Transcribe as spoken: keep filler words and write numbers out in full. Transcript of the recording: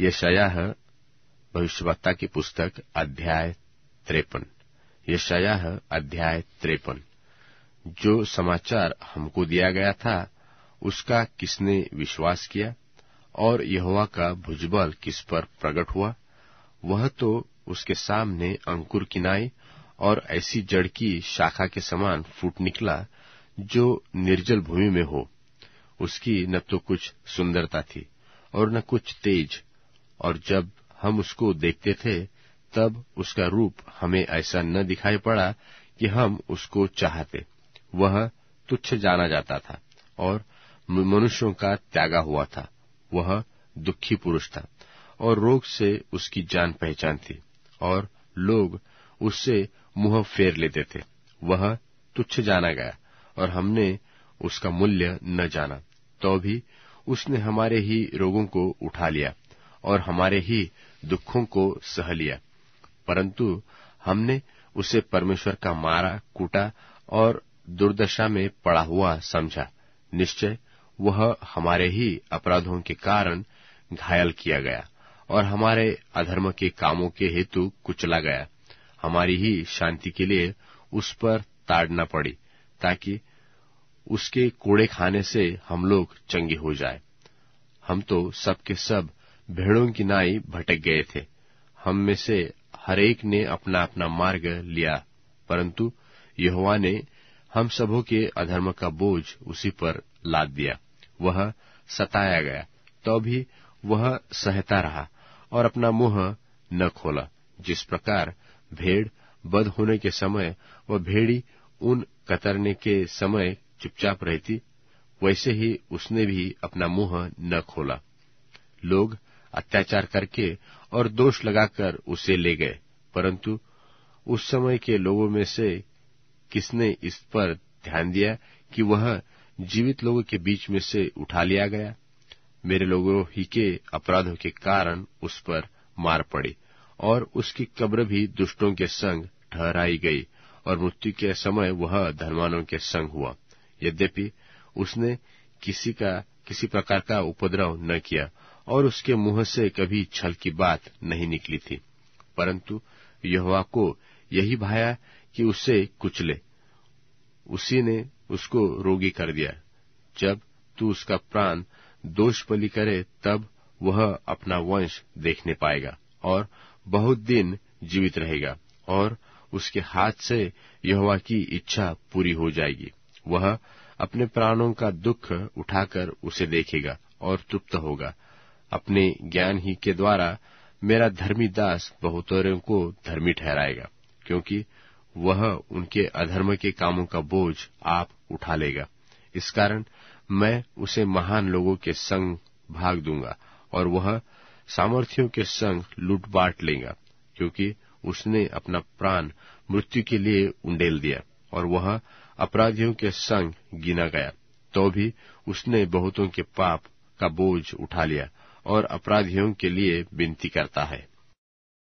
यशायाह भविष्यवक्ता की पुस्तक अध्याय तिरपन। यशायाह अध्याय तिरपन। जो समाचार हमको दिया गया था उसका किसने विश्वास किया, और यहोवा का भुजबल किस पर प्रकट हुआ? वह तो उसके सामने अंकुर किनाई और ऐसी जड़ की शाखा के समान फूट निकला जो निर्जल भूमि में हो। उसकी न तो कुछ सुंदरता थी और न कुछ तेज, और जब हम उसको देखते थे तब उसका रूप हमें ऐसा न दिखाई पड़ा कि हम उसको चाहते। वह तुच्छ जाना जाता था और मनुष्यों का त्यागा हुआ था। वह दुखी पुरुष था और रोग से उसकी जान पहचान थी, और लोग उससे मुंह फेर लेते थे। वह तुच्छ जाना गया और हमने उसका मूल्य न जाना। तो भी उसने हमारे ही रोगों को उठा लिया और हमारे ही दुखों को सह लिया। परंतु हमने उसे परमेश्वर का मारा, कूटा और दुर्दशा में पड़ा हुआ समझा। निश्चय वह हमारे ही अपराधों के कारण घायल किया गया और हमारे अधर्म के कामों के हेतु कुचला गया। हमारी ही शांति के लिए उस पर ताड़ना पड़ी, ताकि उसके कोड़े खाने से हम लोग चंगे हो जाए। हम तो सब के सब भेड़ों की नाई भटक गए थे। हम में से हर एक ने अपना अपना मार्ग लिया, परंतु यहोवा ने हम सबों के अधर्म का बोझ उसी पर लाद दिया। वह सताया गया तो भी वह सहता रहा और अपना मुंह न खोला। जिस प्रकार भेड़ बध होने के समय वह भेड़ी ऊन कतरने के समय चुपचाप रहती, वैसे ही उसने भी अपना मुंह न खोला। लोग अत्याचार करके और दोष लगाकर उसे ले गए, परंतु उस समय के लोगों में से किसने इस पर ध्यान दिया कि वह जीवित लोगों के बीच में से उठा लिया गया? मेरे लोगों ही के अपराधों के कारण उस पर मार पड़ी, और उसकी कब्र भी दुष्टों के संग ठहराई गई, और मृत्यु के समय वह धर्मानों के संग हुआ। यद्यपि उसने किसी का किसी प्रकार का उपद्रव न किया और उसके मुंह से कभी छल की बात नहीं निकली थी, परंतु यहोवा को यही भाया कि उसे कुचले। उसी ने उसको रोगी कर दिया। जब तू उसका प्राण दोष बलि करे तब वह अपना वंश देखने पाएगा और बहुत दिन जीवित रहेगा, और उसके हाथ से यहोवा की इच्छा पूरी हो जाएगी। वह अपने प्राणों का दुख उठाकर उसे देखेगा और तृप्त होगा। अपने ज्ञान ही के द्वारा मेरा धर्मी दास बहुतों को धर्मी ठहराएगा, क्योंकि वह उनके अधर्म के कामों का बोझ आप उठा लेगा। इस कारण मैं उसे महान लोगों के संग भाग दूंगा, और वह सामर्थियों के संग लूट बांट लेगा, क्योंकि उसने अपना प्राण मृत्यु के लिए उंडेल दिया, और वह अपराधियों के संग गिना गया। तो भी उसने बहुतों के पाप का बोझ उठा लिया और अपराधियों के लिए विनती करता है।